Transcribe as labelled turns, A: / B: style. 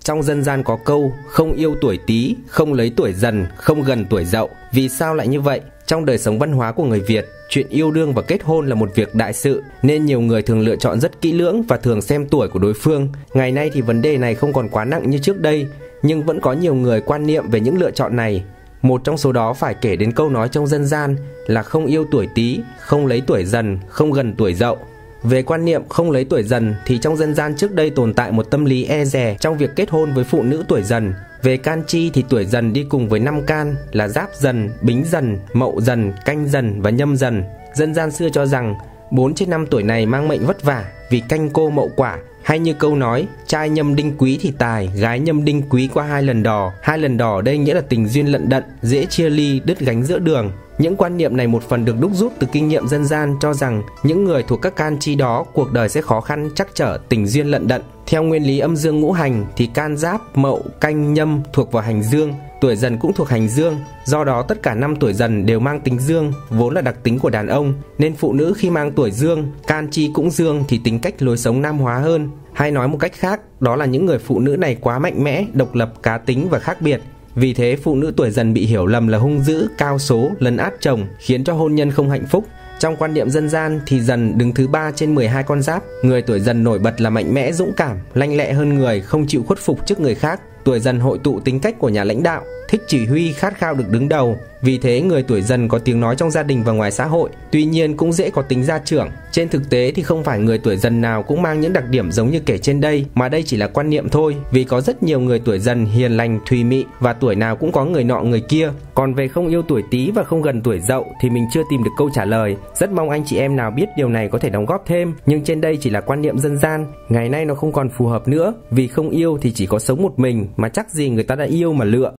A: Trong dân gian có câu không yêu tuổi Tý, không lấy tuổi Dần, không gần tuổi Dậu. Vì sao lại như vậy? Trong đời sống văn hóa của người Việt, chuyện yêu đương và kết hôn là một việc đại sự, nên nhiều người thường lựa chọn rất kỹ lưỡng và thường xem tuổi của đối phương. Ngày nay thì vấn đề này không còn quá nặng như trước đây, nhưng vẫn có nhiều người quan niệm về những lựa chọn này. Một trong số đó phải kể đến câu nói trong dân gian là không yêu tuổi Tý, không lấy tuổi Dần, không gần tuổi Dậu. Về quan niệm không lấy tuổi Dần thì trong dân gian trước đây tồn tại một tâm lý e dè trong việc kết hôn với phụ nữ tuổi Dần. Về can chi thì tuổi Dần đi cùng với 5 can là Giáp Dần, Bính Dần, Mậu Dần, Canh Dần và Nhâm Dần. Dân gian xưa cho rằng 4 trên 5 tuổi này mang mệnh vất vả vì canh cô mậu quả, hay như câu nói trai nhâm đinh quý thì tài, gái nhâm đinh quý qua 2 lần đò. 2 lần đò ở đây nghĩa là tình duyên lận đận, dễ chia ly, đứt gánh giữa đường. Những quan niệm này một phần được đúc rút từ kinh nghiệm dân gian cho rằng những người thuộc các can chi đó cuộc đời sẽ khó khăn trắc trở, tình duyên lận đận. Theo nguyên lý âm dương ngũ hành thì can Giáp, Mậu, Canh, Nhâm thuộc vào hành dương, tuổi Dần cũng thuộc hành dương. Do đó tất cả 5 tuổi Dần đều mang tính dương, vốn là đặc tính của đàn ông, nên phụ nữ khi mang tuổi dương, can chi cũng dương thì tính cách lối sống nam hóa hơn. Hay nói một cách khác, đó là những người phụ nữ này quá mạnh mẽ, độc lập, cá tính và khác biệt. Vì thế phụ nữ tuổi Dần bị hiểu lầm là hung dữ, cao số, lấn át chồng, khiến cho hôn nhân không hạnh phúc. Trong quan niệm dân gian thì Dần đứng thứ 3 trên 12 con giáp. Người tuổi Dần nổi bật là mạnh mẽ, dũng cảm, lanh lẹ hơn người, không chịu khuất phục trước người khác. Tuổi Dần hội tụ tính cách của nhà lãnh đạo, thích chỉ huy, khát khao được đứng đầu. Vì thế người tuổi Dần có tiếng nói trong gia đình và ngoài xã hội, tuy nhiên cũng dễ có tính gia trưởng. Trên thực tế thì không phải người tuổi Dần nào cũng mang những đặc điểm giống như kể trên đây, mà đây chỉ là quan niệm thôi. Vì có rất nhiều người tuổi Dần hiền lành, thùy mị và tuổi nào cũng có người nọ người kia. Còn về không yêu tuổi Tý và không gần tuổi Dậu thì mình chưa tìm được câu trả lời. Rất mong anh chị em nào biết điều này có thể đóng góp thêm, nhưng trên đây chỉ là quan niệm dân gian, ngày nay nó không còn phù hợp nữa. Vì không yêu thì chỉ có sống một mình, mà chắc gì người ta đã yêu mà lựa.